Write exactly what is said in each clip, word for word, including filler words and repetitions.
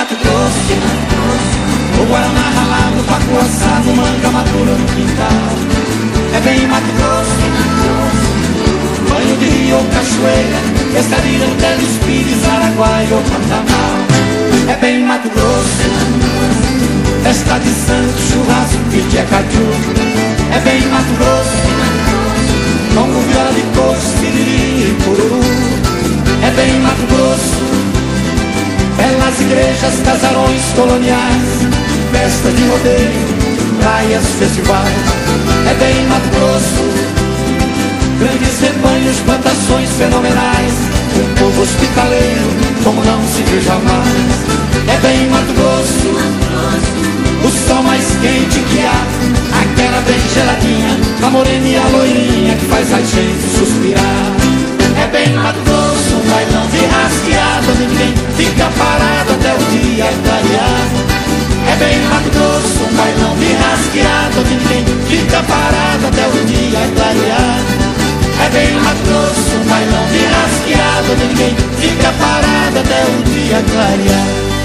Mato Grosso, o guaraná ralado, pacu assado, manga madura no quintal. É bem Mato Grosso, banho de rio ou cachoeira, pescaria, Teles, Pires, Araguaia ou Pantanal. É bem Mato Grosso, festa de santo, churrasco, pitia, caju. É bem Mato Grosso, longo, viola de coxo, siriri e cururu. É bem Mato Grosso, belas igrejas, casarões coloniais, festa de rodeio, praias, festivais. É bem Mato Grosso, grandes rebanhos, plantações fenomenais, um povo hospitaleiro como não se viu jamais. É bem Mato Grosso, o sol mais quente que há, aquela bem geladinha, a morena e a loirinha que faz a gente suspirar. É bem Mato Grosso, um bailão de rasqueado, ninguém fica parado até o dia clarear. É bem Mato Grosso, um bailão de rasqueado, ninguém fica parado até o dia clarear. É bem Mato Grosso, um bailão de rasqueado, ninguém fica parado até o dia clarear.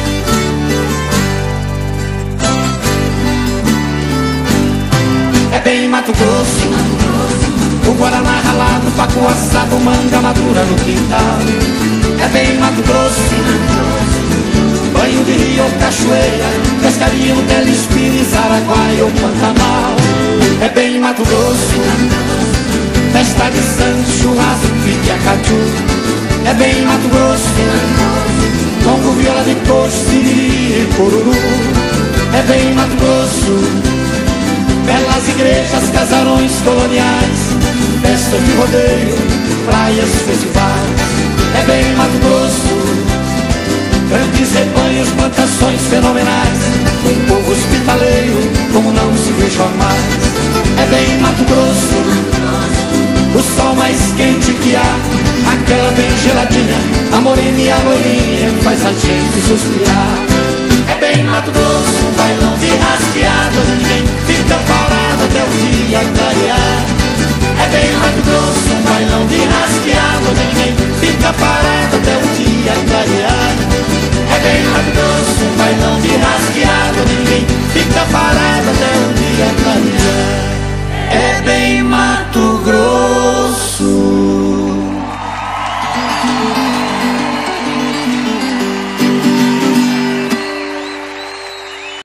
É bem Mato Grosso, o guaraná ralado, pacu assado, manga madura no quintal. É bem Mato Grosso, banho de rio ou cachoeira, pescaria, Teles, Pires, Araguaia ou Pantanal. É bem Mato Grosso, festa de santo, churrasco, pitia, caju. É bem Mato Grosso, longo, viola de coxo, siriri e cururu. É bem Mato Grosso, belas igrejas, casarões coloniais, festa de rodeio, praias, festivais. É bem Mato Grosso, grandes rebanhos, plantações fenomenais, um povo hospitaleiro como não se viu jamais. É bem Mato Grosso, o sol mais quente que há, aquela bem geladinha, a morena e a loirinha que faz a gente suspirar. É bem Mato Grosso, um bailão de rasqueado, ninguém